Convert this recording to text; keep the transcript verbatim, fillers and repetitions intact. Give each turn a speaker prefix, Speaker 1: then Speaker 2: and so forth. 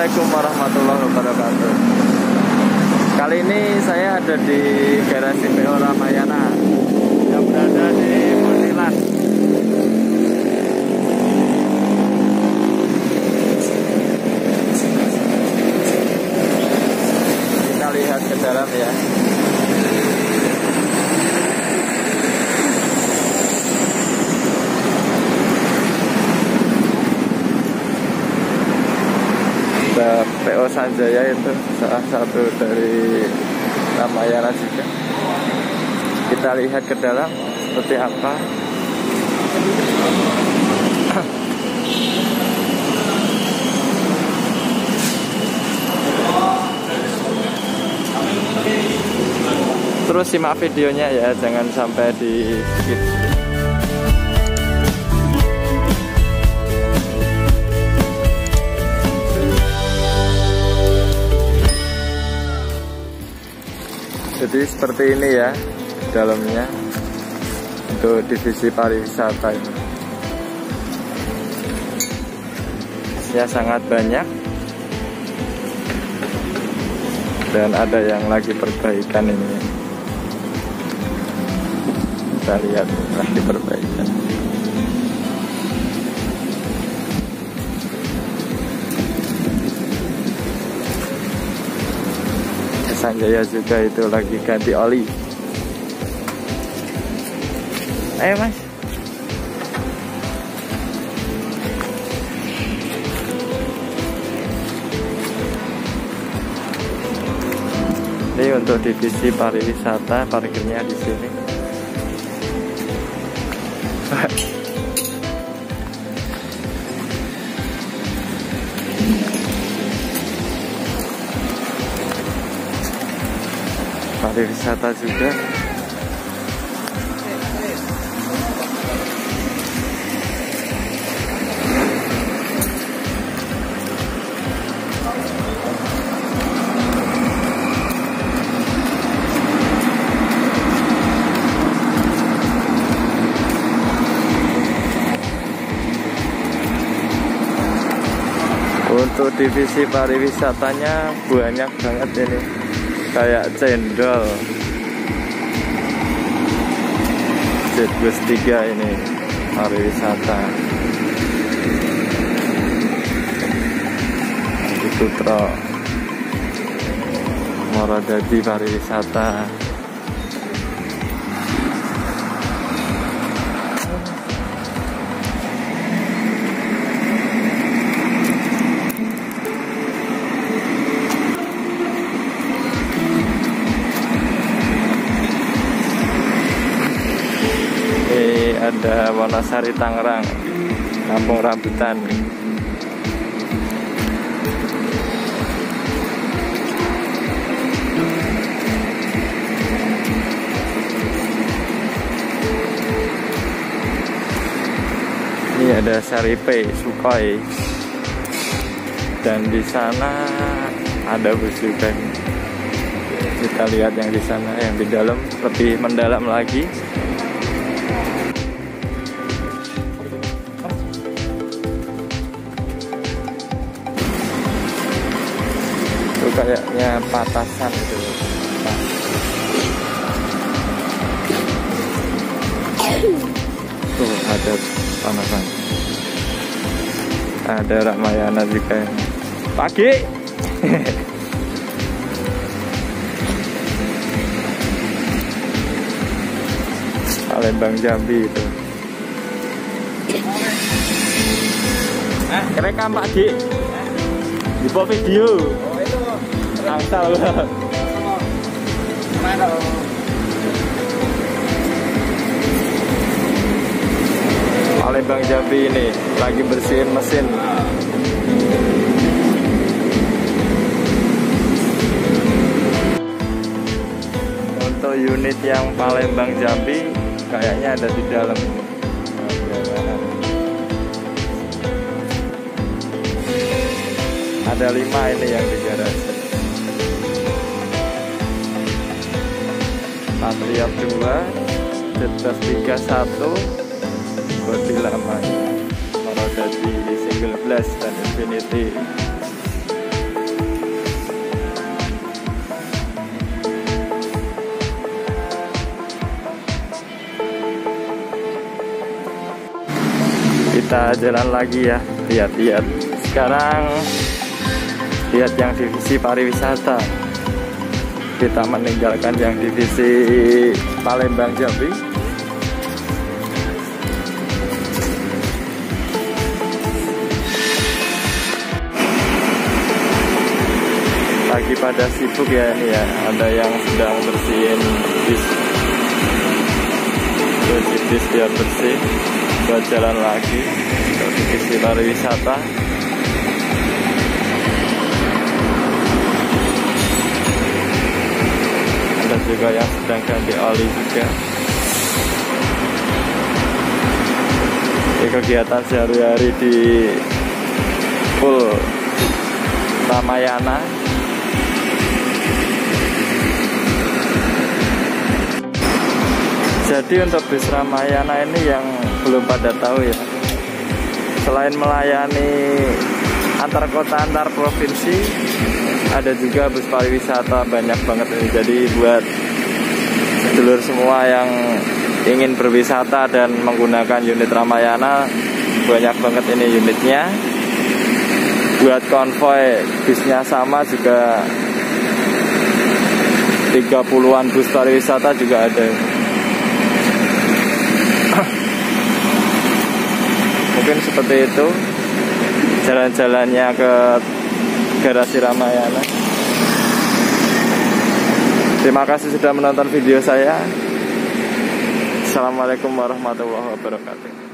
Speaker 1: Assalamualaikum warahmatullahi wabarakatuh. Kali ini saya ada di garasi P O Ramayana yang berada di Muntilan. Kita lihat ke dalam ya. P O Sanjaya itu salah satu dari Ramayana juga. Kita lihat ke dalam seperti apa. Terus simak videonya ya, jangan sampai di skip. Jadi seperti ini ya dalamnya untuk divisi pariwisata ini. Ya sangat banyak dan ada yang lagi perbaikan ini. Kita lihat lagi perbaikan. Sanjaya juga itu lagi ganti oli. Ayo mas. Ini untuk divisi pariwisata, parkirnya di sini. Pariwisata juga. Untuk divisi pariwisatanya banyak banget ini. Kayak cendol, Jetbus tiga ini pariwisata, itu truk Moradadi pariwisata. Ada Wonosari Tangerang, Kampung Rambutan. Ini ada Saripe, Sukhoi, dan di sana ada bus juga. Kita lihat yang di sana, yang di dalam lebih mendalam lagi. Kayaknya patasan itu. Tuh ada panasan. Ada Ramayana juga. Pagi. Palembang Jambi itu. Eh, rekam Pak Dik. Di video. Tangsal. Palembang Jambi ini lagi bersihin mesin. Untuk unit yang Palembang Jambi kayaknya ada di dalam. Ada lima ini yang di garasi. Patriot dua, Jetbus tiga satu, bodi lama, Moradadi single blast dan Infinity. kita jalan lagi ya. Lihat-lihat. Sekarang lihat yang divisi pariwisata. Kita meninggalkan yang divisi Palembang Jambi. Lagi pada sibuk ya ini ya. Ada yang sedang bersihin bis. Cuci bis biar bersih. Buat jalan lagi ke divisi pariwisata. Ada juga yang sedang ganti oli juga. Ini kegiatan sehari-hari di full Ramayana. Jadi untuk bis Ramayana ini yang belum pada tahu ya, selain melayani antar kota antar provinsi, ada juga bus pariwisata banyak banget ini. Jadi buat sedulur semua yang ingin berwisata dan menggunakan unit Ramayana, banyak banget ini unitnya. Buat konvoy bisnya sama juga, tiga puluhan bus pariwisata juga ada. Mungkin seperti itu jalan-jalannya ke garasi Ramayana. Terima kasih sudah menonton video saya. Assalamualaikum warahmatullahi wabarakatuh.